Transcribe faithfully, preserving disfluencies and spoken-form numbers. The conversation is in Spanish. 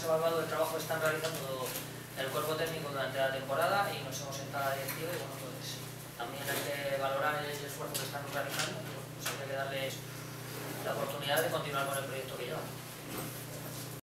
evaluado el trabajo que están realizando el cuerpo técnico durante la temporada y nos hemos sentado a la directiva y bueno, pues también hay que valorar el esfuerzo que están realizando y bueno, pues hay que darles la oportunidad de continuar con el proyecto que llevan.